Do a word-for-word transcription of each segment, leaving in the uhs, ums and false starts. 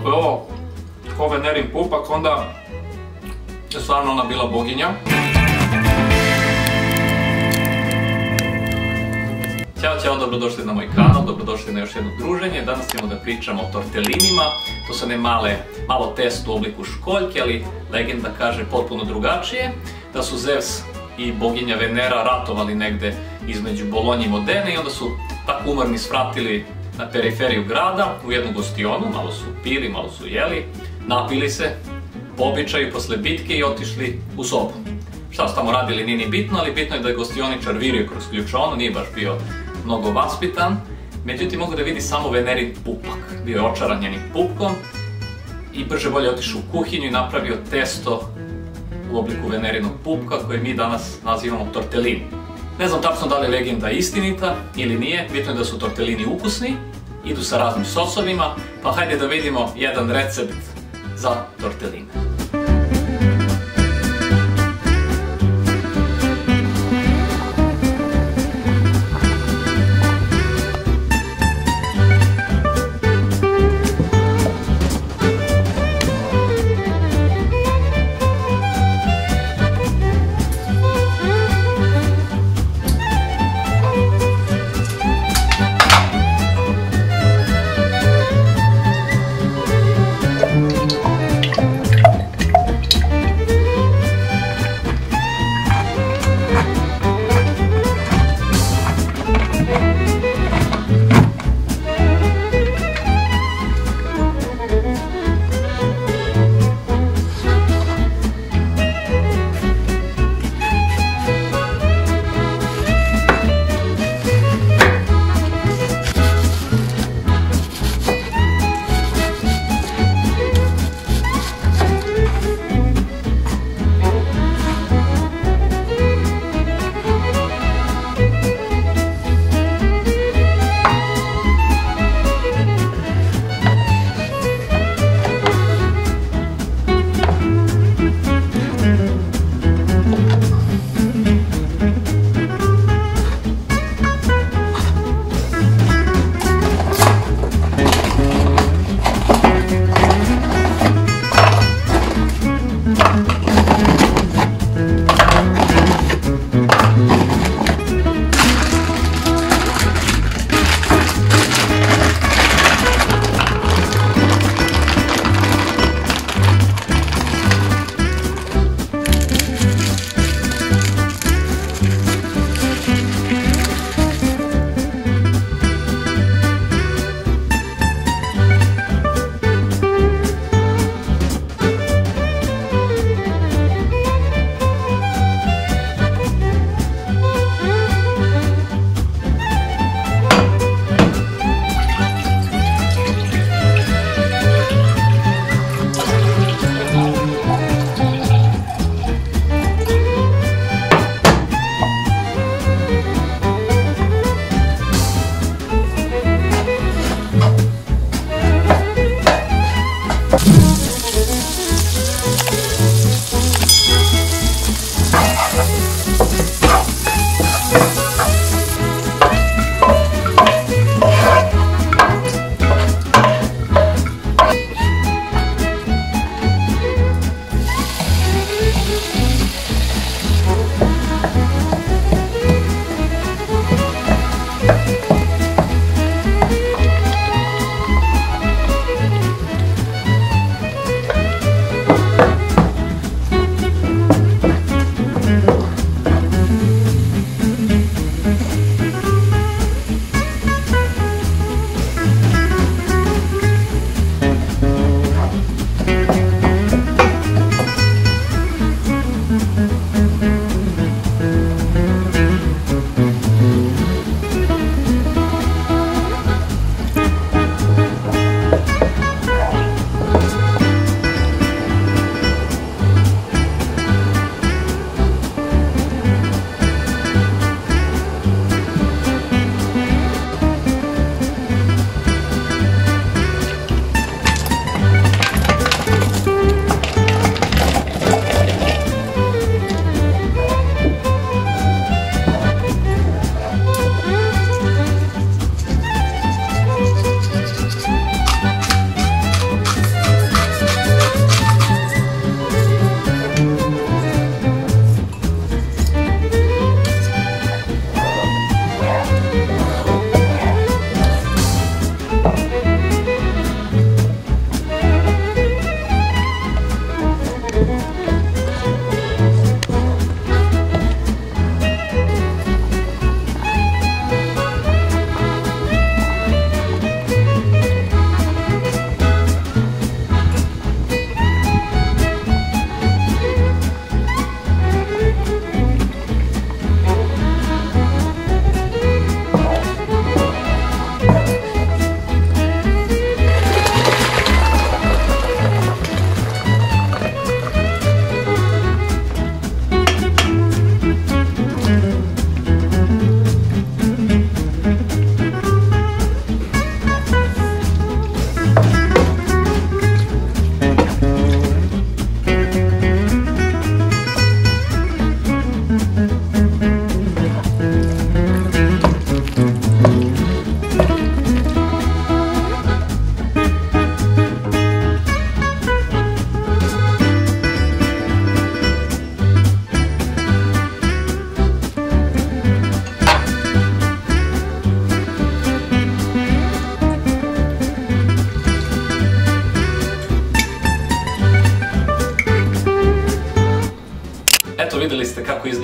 ako je ovo ko Venerin Pupak, onda je stvarno ona bila boginja. Ćao, ćao, dobrodošli na moj kanal, dobrodošli na još jedno druženje. Danas ćemo da pričamo o tortelinima. To su ne male, malo testo u obliku školjke, ali legenda kaže potpuno drugačije. Da su Zevs i boginja Venera ratovali negde između Bolonje i Modene i onda su tako umorni svratili na periferiju grada u jednu gostionu, malo su pili, malo su jeli, napili se, po običaju posle bitke i otišli u sobu. Šta su tamo radili nije ni bitno, ali bitno je da je gostioničar virio kroz ključaonu, nije baš bio mnogo vaspitan. Međutim, mogu da vidi samo Venerin Pupak. Bio je očaran njenim pupkom i brže bolje otišao u kuhinju i napravio testo u obliku Venerinog pupka koje mi danas nazivamo tortelini. Ne znam tačno da li je legenda istinita ili nije, bitno je da su tortelini ukusni, idu sa raznim sosovima, pa hajde da vidimo jedan recept za torteline.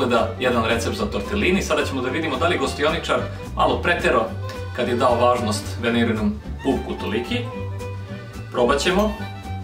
izgleda jedan recept za tortellini. Sada ćemo da vidimo da li gostioničar malo pretero kad je dao važnost Venerinom pupku toliki. Probat ćemo.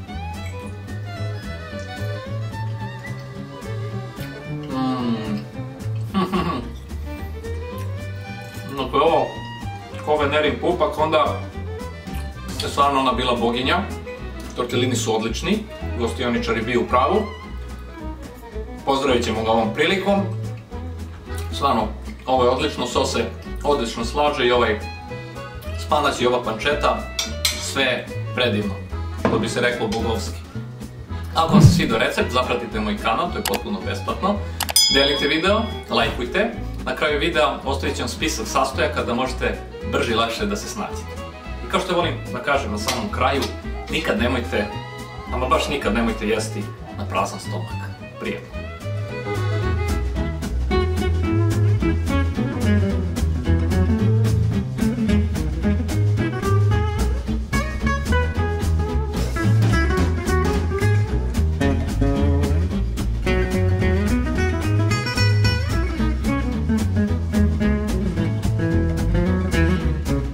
Ako je ovo ko Venerin pupak, onda je stvarno ona bila boginja. Tortellini su odlični, gostioničar je bio u pravu. Pozdravit ćemo ga ovom prilikom. Stvarno, ovo je odlično, sos se odlično slaže i ovaj spanać i ova pančeta, sve predivno, to bi se reklo bogovski. Ako vam se svidio recept, zapratite moj kanal, to je potpuno besplatno. Delite video, lajkujte. Na kraju videa ostavit ću vam spisak sastojaka da možete brže i lakše da se snađete. I kao što volim da kažem na samom kraju, nikad nemojte, ama baš nikad nemojte jesti na prazan stomak. Prijetno!